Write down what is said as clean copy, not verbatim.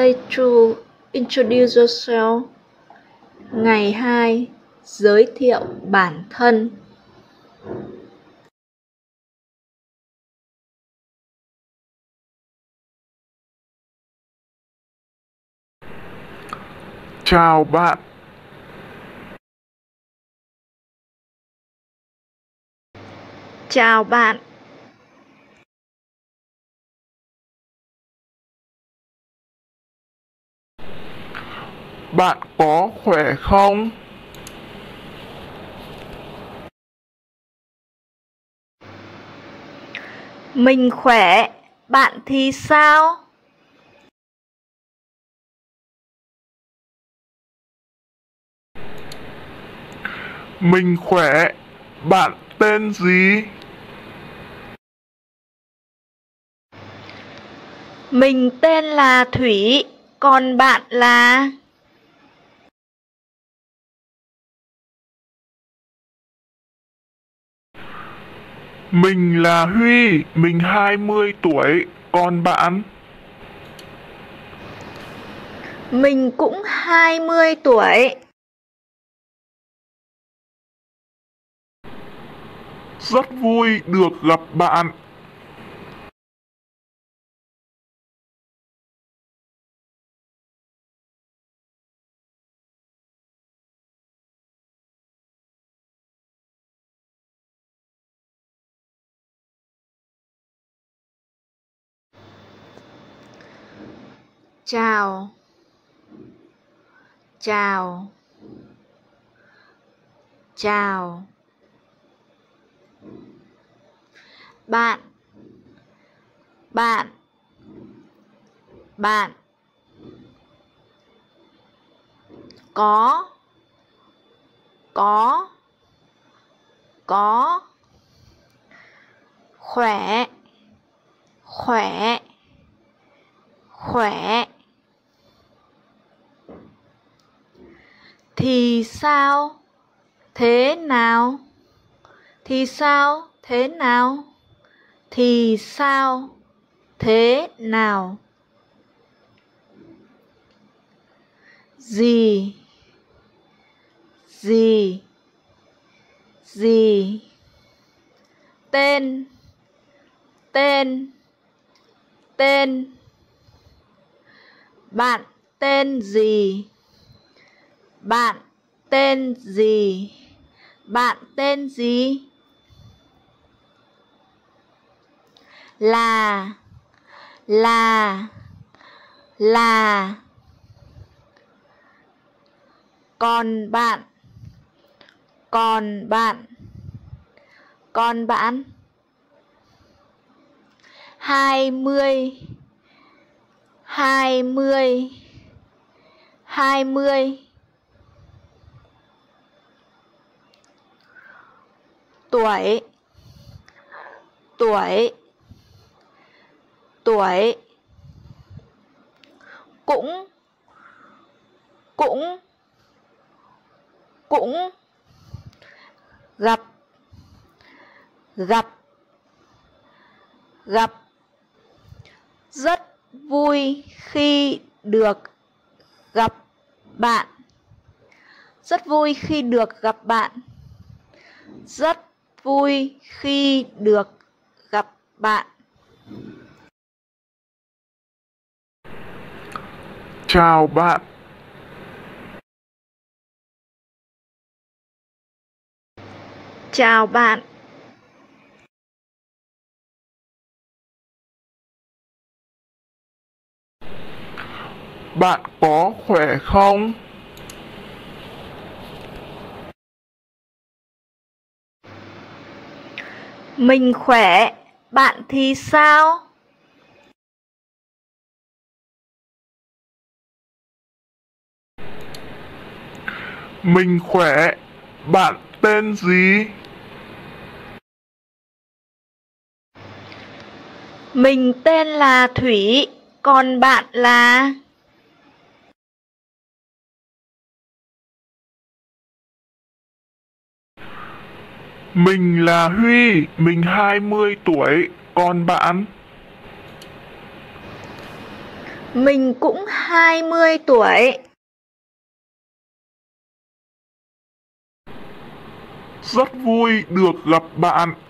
Day to introduce yourself. Ngày 2. Giới thiệu bản thân. Chào bạn. Chào bạn. Bạn có khỏe không? Mình khỏe, bạn thì sao? Mình khỏe. Bạn tên gì? Mình tên là Thủy, còn bạn là? Mình là Huy, mình 20 tuổi, còn bạn? Mình cũng 20 tuổi. Rất vui được gặp bạn. Chào. Chào. Chào. Bạn. Bạn. Bạn. Có. Có. Có. Khỏe. Khỏe. Khỏe. Thì sao? Thế nào? Thì sao? Thế nào? Thì sao? Thế nào? Gì? Gì? Gì? Tên. Tên. Tên. Bạn tên gì? Bạn tên gì? Bạn tên gì? Là. Là. Là. Còn bạn. Còn bạn. Còn bạn. 20. 20. 20. Tuổi. Tuổi. Tuổi. Cũng. Cũng. Cũng. Gặp. Gặp. Gặp. Rất vui khi được gặp bạn. Rất vui khi được gặp bạn. Rất vui khi được gặp bạn. Chào bạn. Chào bạn. Bạn có khỏe không? Mình khỏe, bạn thì sao? Mình khỏe. Bạn tên gì? Mình tên là Thủy, còn bạn là? Mình là Huy, mình 20 tuổi, còn bạn? Mình cũng 20 tuổi. Rất vui được gặp bạn.